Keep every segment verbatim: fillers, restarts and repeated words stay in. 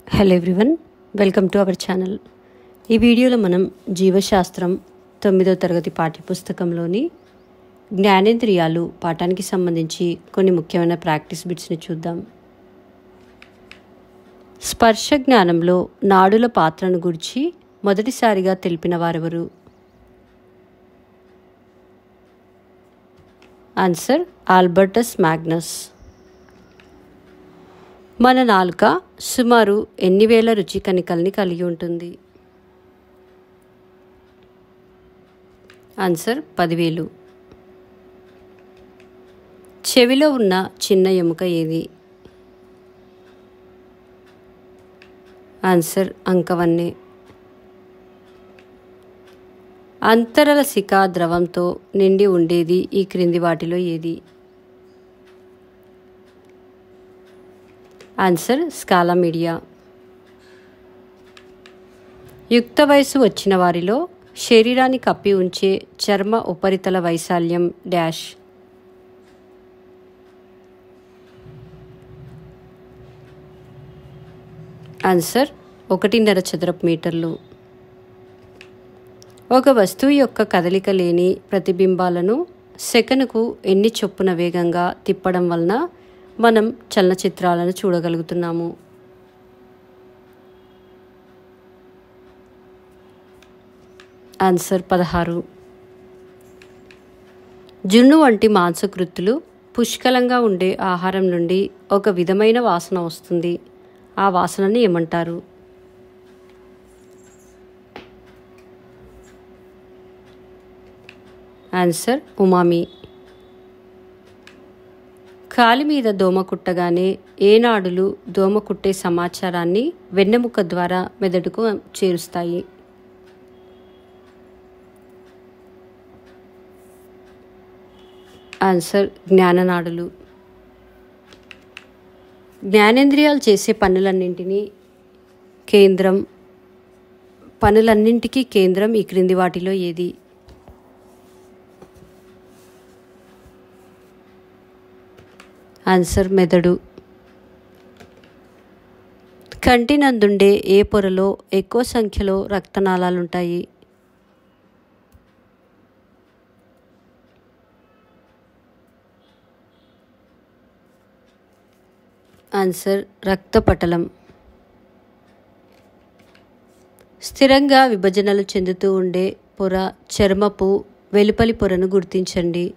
Hello everyone, welcome to our channel. ఈ వీడియోలో మనం జీవశాస్త్రం తొమ్మిదో తరగతి పాఠ్యపుస్తకంలోని జ్ఞానేంద్రియాలు పాఠానికి సంబంధించి కొన్ని ముఖ్యమైన ప్రాక్టీస్ బిట్స్ని చూద్దాం. స్పర్శ జ్ఞానంలో నాడుల పాత్రను గురించి మొదటిసారిగా తెలిపిన వారెవరు? Answer Albertus Magnus. మన నాలుక సుమారు ఎన్ని వేల రుచి కణికల్ని కలిగి ఉంటుంది? ఆన్సర్ పదివేలు. చెవిలో ఉన్న చిన్న ఎముక ఏది? ఆన్సర్ అంకవన్నె. అంతరలసిక ద్రవంతో నిండి ఉండేది ఈ క్రింది వాటిలో ఏది? Answer scala media. యుక్త వయసు వచ్చిన వారిలో శరీరాన్ని కప్పి ఉంచే చర్మ ఉపరితల వైశాల్యం డాష్. ఆన్సర్ ఒకటిన్నర చదరపు మీటర్లు. ఒక వస్తువు యొక్క కదలిక లేని ప్రతిబింబాలను సెకనుకు ఎన్ని చొప్పున వేగంగా తిప్పడం వలన మనం చలనచిత్రాలను చూడగలుగుతున్నాము? ఆన్సర్ పదహారు. జున్ను వంటి మాంసకృత్తులు పుష్కలంగా ఉండే ఆహారం నుండి ఒక విధమైన వాసన వస్తుంది. ఆ వాసనని ఏమంటారు? Answer umami. కాలి మీద దోమ కుట్టగానే ఏనాడులు దోమ కుట్టే సమాచారాన్ని వెన్నెముక ద్వారా మెదడుకు చేరుస్తాయి? ఆన్సర్ జ్ఞాననాడులు. జ్ఞానేంద్రియాలు చేసే పనులన్నింటినీ కేంద్రం పనులన్నింటికీ కేంద్రం ఈ క్రింది వాటిలో ఏది? ఆన్సర్ మెదడు. కంటి నందుండే ఏ పొరలో ఎక్కువ సంఖ్యలో రక్తనాళాలుంటాయి? ఆన్సర్ రక్తపటలం. స్థిరంగా విభజనలు చెందుతూ ఉండే పొర చర్మపు వెలుపలి పొరను గుర్తించండి.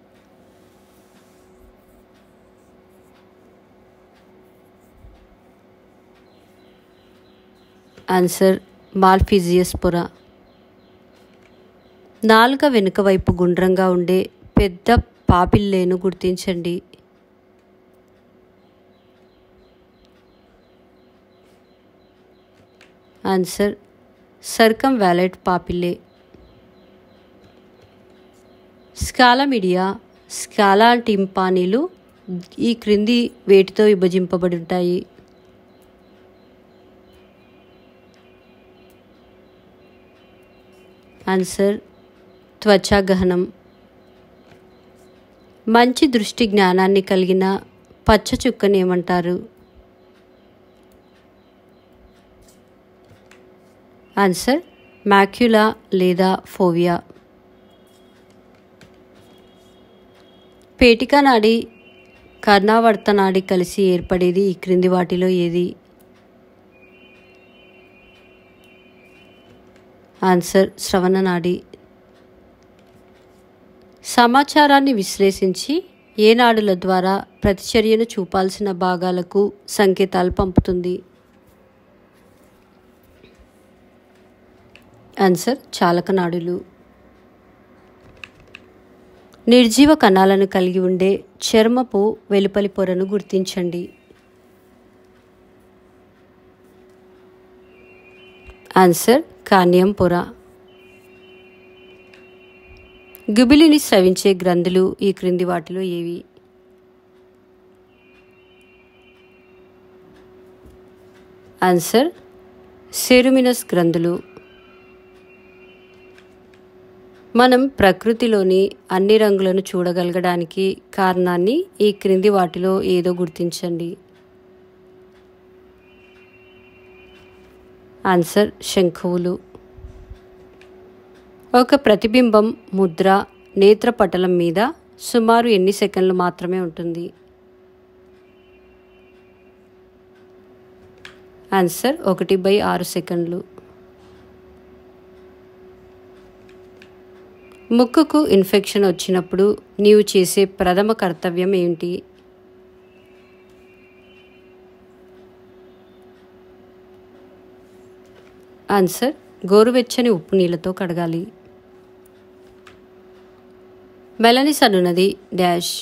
ఆన్సర్ మాల్ఫిజియస్ పొర. నాలుక వెనుక వైపు గుండ్రంగా ఉండే పెద్ద పాపిల్లేను గుర్తించండి. Answer circumvallate papillae. Scala media, scala టింపానీలు ఈ క్రింది వేటితో విభజింపబడి ఉంటాయి? ఆన్సర్ త్వచాగహనం. మంచి దృష్టి జ్ఞానాన్ని కలిగిన పచ్చ చుక్కని ఏమంటారు? ఆన్సర్ మాక్యులా లేదా ఫోవియా. పేటికా నాడి, కర్ణావర్త నాడి కలిసి ఏర్పడేది ఈ క్రింది వాటిలో ఏది? ఆన్సర్ శ్రవణ నాడి. సమాచారాన్ని విశ్లేషించి ఏ నాడుల ద్వారా ప్రతిచర్యను చూపాల్సిన భాగాలకు సంకేతాలు పంపుతుంది? ఆన్సర్ చాలక నాడులు. నిర్జీవ కణాలను కలిగి ఉండే చర్మపు వెలుపలి పొరను గుర్తించండి. ఆన్సర్ కాన్యం పొర. గుబిలిని స్రవించే గ్రంథులు ఈ క్రింది వాటిలో ఏవి? ఆన్సర్ సెరుమినస్ గ్రంథులు. మనం ప్రకృతిలోని అన్ని రంగులను చూడగలగడానికి కారణాన్ని ఈ క్రింది వాటిలో ఏదో గుర్తించండి. ఆన్సర్ శంఖువులు. ఒక ప్రతిబింబం ముద్ర నేత్రపటలం మీద సుమారు ఎన్ని సెకండ్లు మాత్రమే ఉంటుంది? ఆన్సర్ ఒకటి బై ఆరు సెకండ్లు. ముక్కుకు ఇన్ఫెక్షన్ వచ్చినప్పుడు నీవు చేసే ప్రథమ కర్తవ్యం ఏంటి? ఆన్సర్ గోరువెచ్చని ఉప్పు నీళ్ళతో కడగాలి. మెలనిస్ అనున్నది డాష్.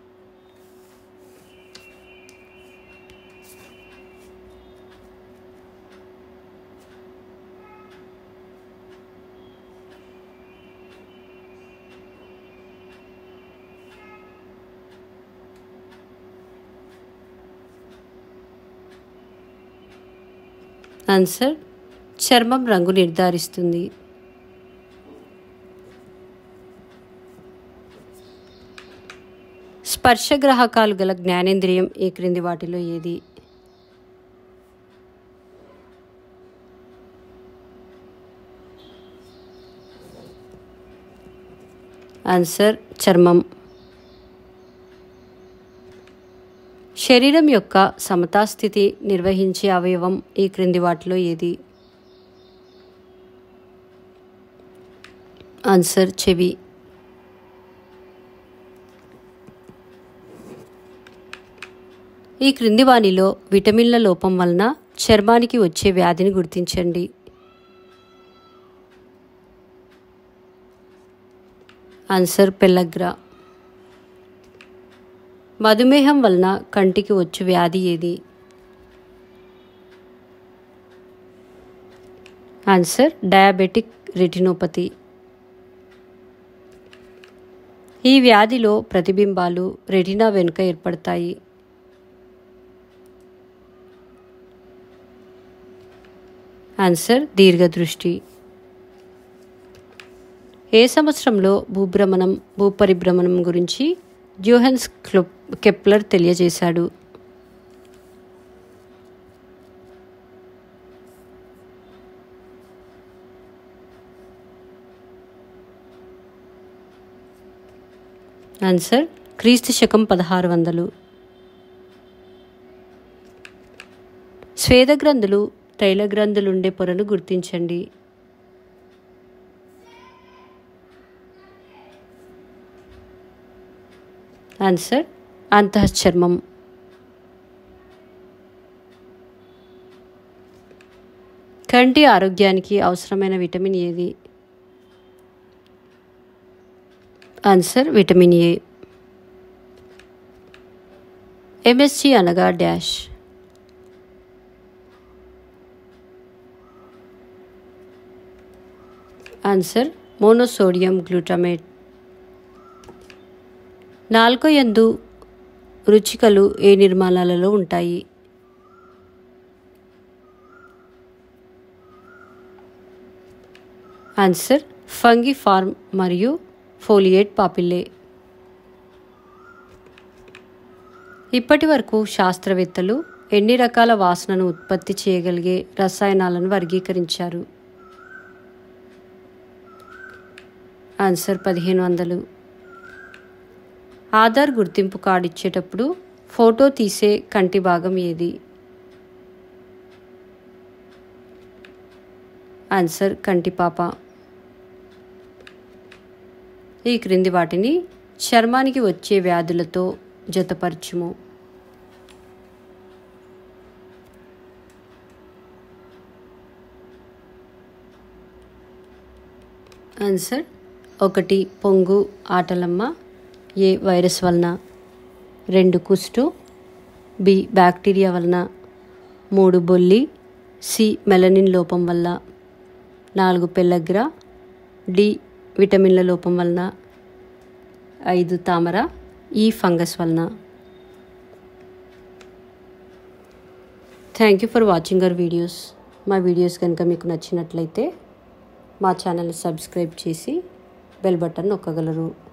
ఆన్సర్ చర్మం రంగు నిర్ధారిస్తుంది. స్పర్శగ్రాహకాలు గల జ్ఞానేంద్రియం ఈ క్రింది వాటిలో ఏది? ఆన్సర్ చర్మం. శరీరం యొక్క సమతాస్థితి నిర్వహించే అవయవం ఈ క్రింది వాటిలో ఏది? ఆన్సర్ చెవి. ఈ క్రింది వానిలో విటమిన్ల లోపం వలన చర్మానికి వచ్చే వ్యాధిని గుర్తించండి. Answer pellagra. మధుమేహం వలన కంటికి వచ్చు వ్యాధి ఏది? Answer diabetic retinopathy. ఈ వ్యాధిలో ప్రతిబింబాలు రెటినా వెనుక ఏర్పడతాయి. ఆన్సర్ దీర్ఘదృష్టి. ఏ సంవత్సరంలో భూభ్రమణం భూపరిభ్రమణం గురించి జోహాన్స్ కెప్లర్ తెలియజేశాడు? ఆన్సర్ క్రీస్తు శకం పదహారు వందలు. స్వేదగ్రంథులు తైలగ్రంథులుండే పొరను గుర్తించండి. ఆన్సర్ అంతఃచర్మం. కంటి ఆరోగ్యానికి అవసరమైన విటమిన్ ఏది? Answer vitamin A. ఎంఎస్జి అనగా డాష్. Answer monosodium glutamate. నాలుక యందు రుచికలు ఏ నిర్మాణాలలో ఉంటాయి? ఆన్సర్ ఫంగిఫార్మ్ మరియు ఫోలియేట్ పాపిల్లే. ఇప్పటి వరకు శాస్త్రవేత్తలు ఎన్ని రకాల వాసనను ఉత్పత్తి చేయగలిగే రసాయనాలను వర్గీకరించారు? ఆన్సర్ పదిహేను వందలు. ఆధార్ గుర్తింపు కార్డు ఇచ్చేటప్పుడు ఫోటో తీసే కంటి భాగం ఏది? ఆన్సర్ కంటిపాప. ఈ క్రింది వాటిని చర్మానికి వచ్చే వ్యాధులతో జతపరచుము. ఆన్సర్ ఒకటి పొంగు ఆటలమ్మ, ఏ వైరస్ వలన, రెండు కుష్టు, బి బ్యాక్టీరియా వలన, మూడు బొల్లి, సి మెలనిన్ లోపం వల్ల, నాలుగు పెల్లగ్రా, డి విటమిన్ల లోపం వలన, ఐదు తామర, ఈ ఫంగస్ వలన. Thank you for watching our videos. మా వీడియోస్ కనుక మీకు నచ్చినట్లయితే మా ఛానల్ని సబ్స్క్రైబ్ చేసి బెల్ బటన్ నొక్కగలరు.